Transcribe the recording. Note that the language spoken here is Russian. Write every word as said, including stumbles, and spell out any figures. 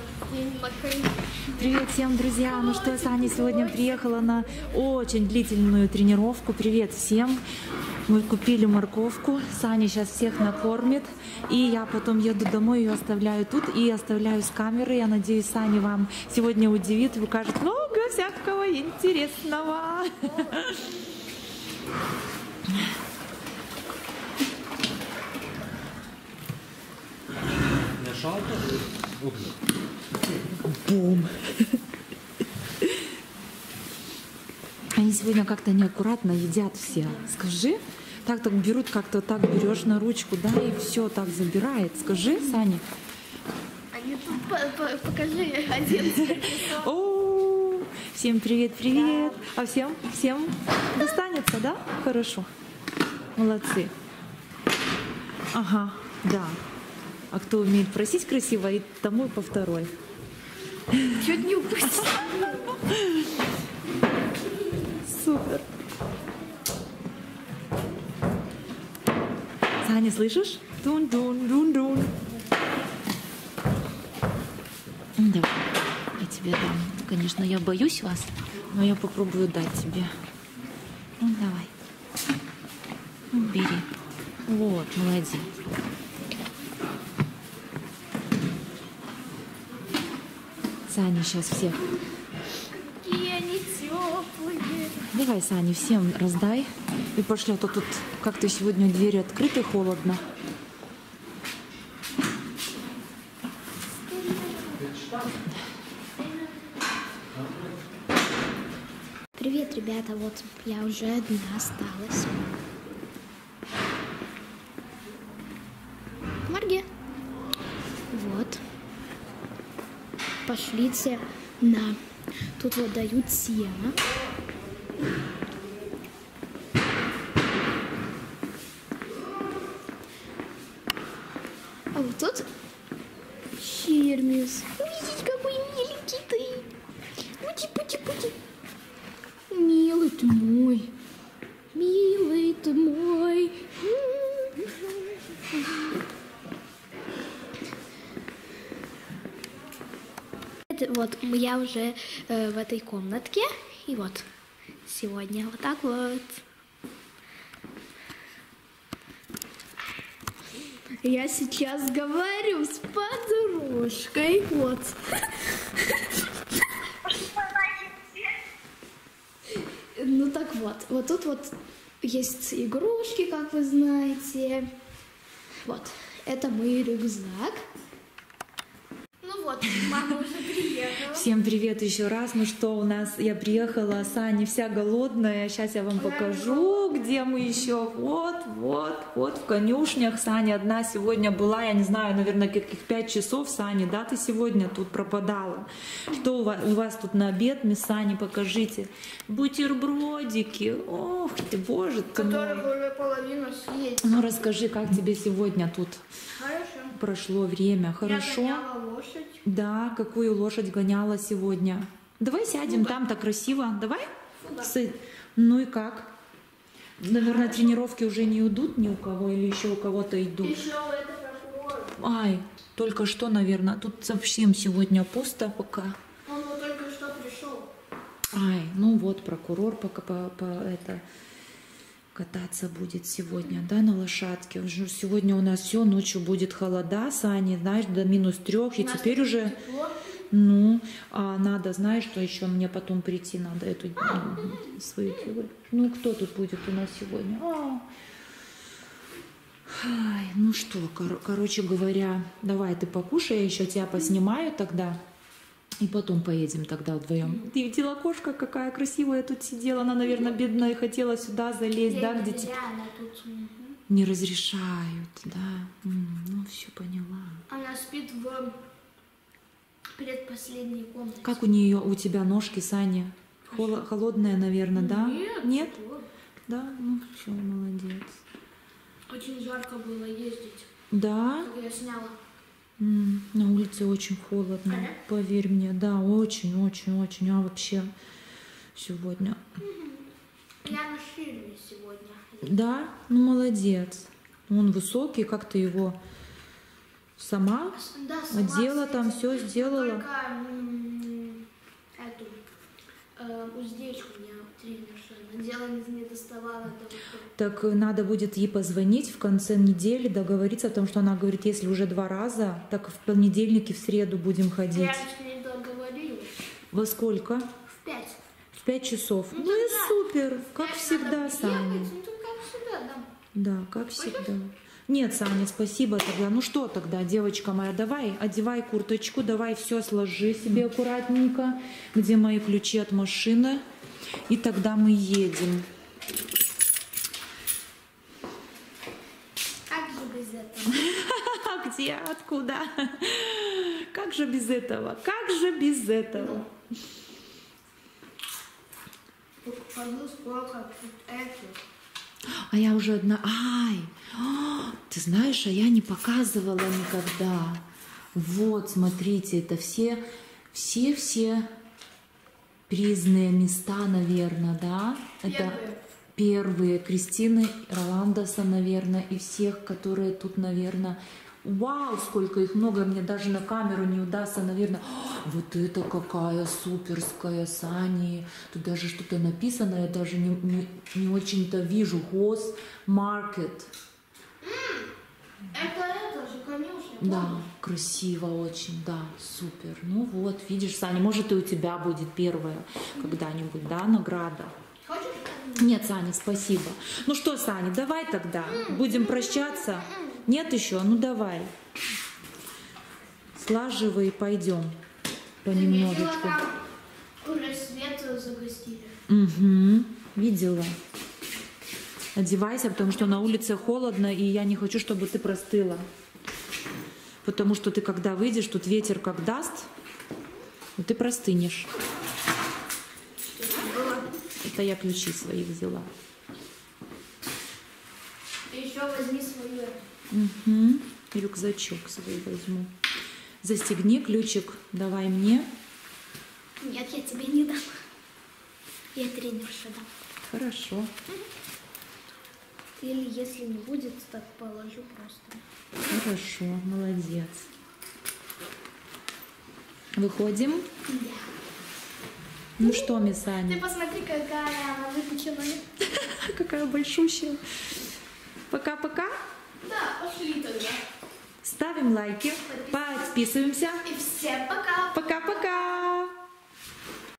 Привет всем, друзья! Ну что, Саня сегодня приехала на очень длительную тренировку. Привет всем! Мы купили морковку. Саня сейчас всех накормит. И я потом еду домой, ее оставляю тут и оставляю с камеры. Я надеюсь, Саня вам сегодня удивит и покажет много всякого интересного. Бум! Они сегодня как-то неаккуратно едят все. Скажи, так так берут, как-то так берешь на ручку, да, и все так забирает. Скажи, Саня. Они тут покажи один. О, всем привет, привет. А всем, всем достанется, да? Хорошо. Молодцы. Ага, да. А кто умеет просить красиво, и тому и по второй. Чуть не упустил. Супер. Саня, слышишь? Дун-дун-дун-дун. Давай, я тебе дам. Конечно, я боюсь вас, но я попробую дать тебе. Ну, давай. Ну, бери. Вот, молодец. Саня сейчас всех. Какие они теплые. Давай, Саня, всем раздай. И пошли, а то тут как-то сегодня двери открыты, холодно. Привет, ребята, вот я уже одна осталась. Марги. Вот. Пошлите на... Тут вот дают сено. А вот тут Хермес. Видите, какой миленький ты. Пути-пути-пути. Милый ты мой. Милый ты мой. Вот я уже э, в этой комнатке. И вот сегодня вот так вот. Я сейчас говорю с подружкой. Вот. Ну так вот. Вот тут вот есть игрушки, как вы знаете. Вот. Это мой рюкзак. Ну вот, мама уже приехала. Всем привет еще раз. Ну что, у нас я приехала, Саня вся голодная. Сейчас я вам покажу, где мы еще. Вот, вот, вот в конюшнях. Саня одна сегодня была, я не знаю, наверное, каких пять часов. Саня, да, ты сегодня тут пропадала. Что у вас, у вас тут на обед, мисс Саня, покажите. Бутербродики. Ох ты, боже ты мой. Которых уже половину съесть. Ну расскажи, как тебе сегодня тут Хорошо. прошло время? Хорошо? Я гоняла лошадь. Да, какую лошадь гоняла сегодня? Давай сядем, там-то красиво. Давай? С... Ну и как? Наверное, Хорошо. Тренировки уже не идут ни у кого или еще у кого-то идут. Еще это прокурор. Ай, только что, наверное. Тут совсем сегодня пусто пока. Он вот только что пришел. Ай, ну вот прокурор пока по, по это кататься будет сегодня, да, на лошадке. Уже сегодня у нас все, ночью будет холода, Саня, знаешь, до минус трех, и теперь уже, тепло. ну, а надо, знаешь, что еще мне потом прийти надо эту ну, свою делать. Ну, кто тут будет у нас сегодня? А. Ай, ну что, кор короче говоря, давай ты покушай, я еще тебя поснимаю тогда. И потом поедем тогда вдвоем. Ты видела, кошка какая красивая тут сидела. Она, наверное, бедная, хотела сюда залезть, да, где тебе не разрешают, да. М, ну, все поняла. Она спит в предпоследней комнате. Как у нее, у тебя ножки, Саня? Холо холодная, наверное, да? Нет. Нет? Что? Да? Ну, все, молодец. Очень жарко было ездить. Да? Как я сняла. М, на улице очень холодно, Ага. поверь мне. Да, очень-очень-очень. А вообще сегодня... Я на шире сегодня. Да? Ну, молодец. Он высокий, как ты его Сама? Да, сама Одела с там, этим. все сделала? Только м, эту э, уздечку мне тренерша надела, не, не доставала до вот. Так надо будет ей позвонить в конце недели, договориться о том, что она говорит, если уже два раза, так в понедельник и в среду будем ходить. Я с ней договорилась. Во сколько? В пять. В пять часов. Ну, Ну, и тогда супер, как Пять всегда, надо Саня. приехать, ну, тут как всегда, да. Да, как всегда. Нет, Саня, спасибо тогда. Ну что тогда, девочка моя, давай, одевай курточку, давай все сложи себе аккуратненько, где мои ключи от машины, и тогда мы едем. Как же без этого? А где, откуда? Как же без этого? Как же без этого? Покажу, сколько тут это. А я уже одна... Ай! О, ты знаешь, а я не показывала никогда. Вот, смотрите, это все, все-все призные места, наверное, да? Это Первые. первые Кристины Роландоса, наверное, и всех, которые тут, наверное... Вау, сколько их много, мне даже на камеру не удастся, наверное. О, вот это какая суперская, Сани. Тут даже что-то написано, я даже не, не, не очень-то вижу. Госмаркет. Это это же конюшня. Да, помнишь? красиво очень, да, супер. Ну вот, видишь, Саня, может и у тебя будет первая когда-нибудь, да, награда. Хочешь? Нет, Саня, спасибо. Ну что, Саня, давай тогда, будем прощаться. Нет еще? Ну давай. Слаживай и пойдем Видела, понемножечку. там уже свет загостили. Угу, видела. Одевайся, потому что на улице холодно, и я не хочу, чтобы ты простыла. Потому что ты, когда выйдешь, тут ветер как даст, и ты простынешь. Это я ключи свои взяла. Ты еще возьми свою. Угу. Рюкзачок свой возьму. Застегни ключик, давай мне. Нет, я тебе не дам. Я тренерша дам. Хорошо. Или если не будет, так положу просто. Хорошо, молодец. Выходим. Да. Ну что, мисс Ты Аня, посмотри, какая она выпеченная. какая большущая. Пока-пока. Да, пошли тогда. Ставим лайки, подписываемся. И всем пока. Пока-пока.